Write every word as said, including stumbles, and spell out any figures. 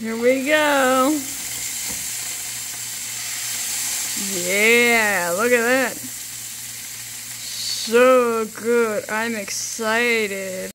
Here we go. Yeah, look at that. So good. I'm excited.